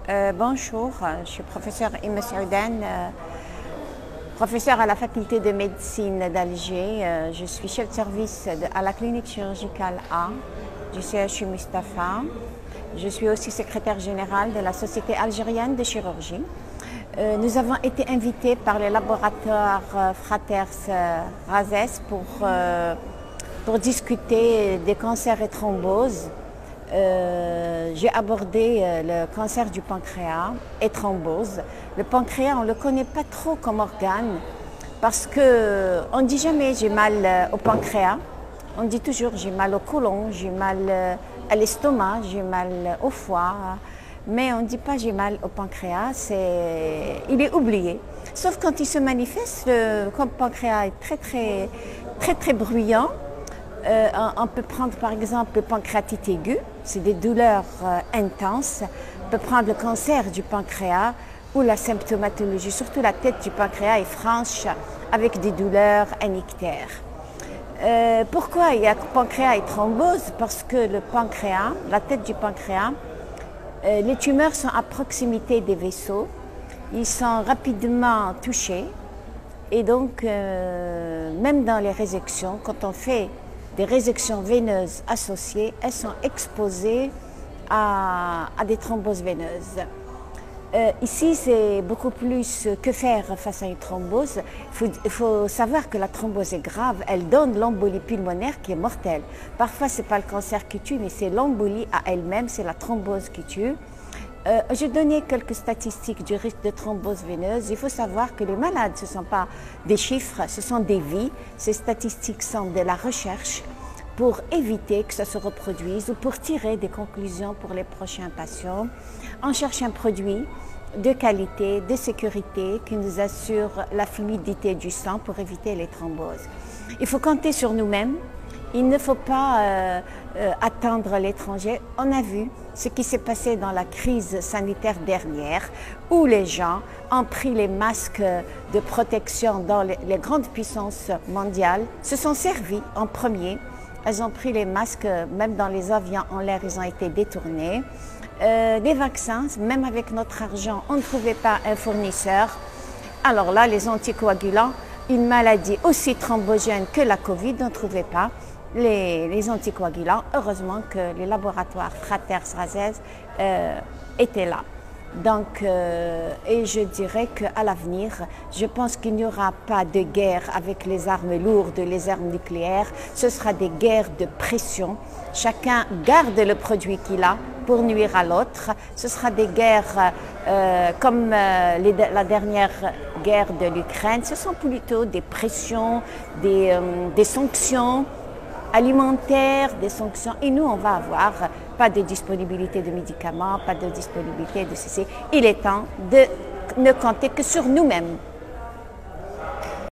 Bonjour, je suis professeure Ime Saoudan, professeure à la faculté de médecine d'Alger. Je suis chef de service à la clinique chirurgicale A du CHU Mustapha. Je suis aussi secrétaire générale de la Société algérienne de chirurgie. Nous avons été invités par le laboratoire Fraters Razès pour discuter des cancers et thromboses. J'ai abordé le cancer du pancréas et thrombose. Le pancréas, on ne le connaît pas trop comme organe parce qu'on ne dit jamais j'ai mal au pancréas. On dit toujours j'ai mal au côlon, j'ai mal à l'estomac, j'ai mal au foie. Mais on ne dit pas j'ai mal au pancréas, il est oublié. Sauf quand il se manifeste, comme le pancréas est très bruyant. On peut prendre par exemple le pancréatite aiguë, c'est des douleurs intenses. On peut prendre le cancer du pancréas ou la symptomatologie, surtout la tête du pancréas est franche avec des douleurs anictaires. Pourquoi il y a pancréas et thrombose? Parce que le pancréas, la tête du pancréas, les tumeurs sont à proximité des vaisseaux, ils sont rapidement touchés et donc même dans les résections, quand on fait des résections veineuses associées, elles sont exposées à des thromboses veineuses. Ici, c'est beaucoup plus que faire face à une thrombose. Il faut savoir que la thrombose est grave. Elle donne l'embolie pulmonaire qui est mortelle. Parfois, ce n'est pas le cancer qui tue, mais c'est l'embolie à elle-même, c'est la thrombose qui tue. Je donnais quelques statistiques du risque de thrombose veineuse. Il faut savoir que les malades, ce ne sont pas des chiffres, ce sont des vies. Ces statistiques sont de la recherche pour éviter que ça se reproduise ou pour tirer des conclusions pour les prochains patients. On cherche un produit de qualité, de sécurité qui nous assure la fluidité du sang pour éviter les thromboses. Il faut compter sur nous-mêmes. Il ne faut pas attendre l'étranger. On a vu ce qui s'est passé dans la crise sanitaire dernière où les gens ont pris les masques de protection dans les grandes puissances mondiales, se sont servis en premier. Elles ont pris les masques, même dans les avions en l'air, ils ont été détournés. Des vaccins, même avec notre argent, on ne trouvait pas un fournisseur. Alors là, les anticoagulants, une maladie aussi thrombogène que la Covid, on ne trouvait pas les anticoagulants. Heureusement que les laboratoires Fraters Razès étaient là. Donc, et je dirais qu'à l'avenir, je pense qu'il n'y aura pas de guerre avec les armes lourdes, les armes nucléaires. Ce sera des guerres de pression. Chacun garde le produit qu'il a pour nuire à l'autre. Ce sera des guerres comme la dernière guerre de l'Ukraine. Ce sont plutôt des pressions, des sanctions alimentaires, des sanctions. Et nous, on va avoir pas de disponibilité de médicaments, pas de disponibilité de ceci. Il est temps de ne compter que sur nous-mêmes.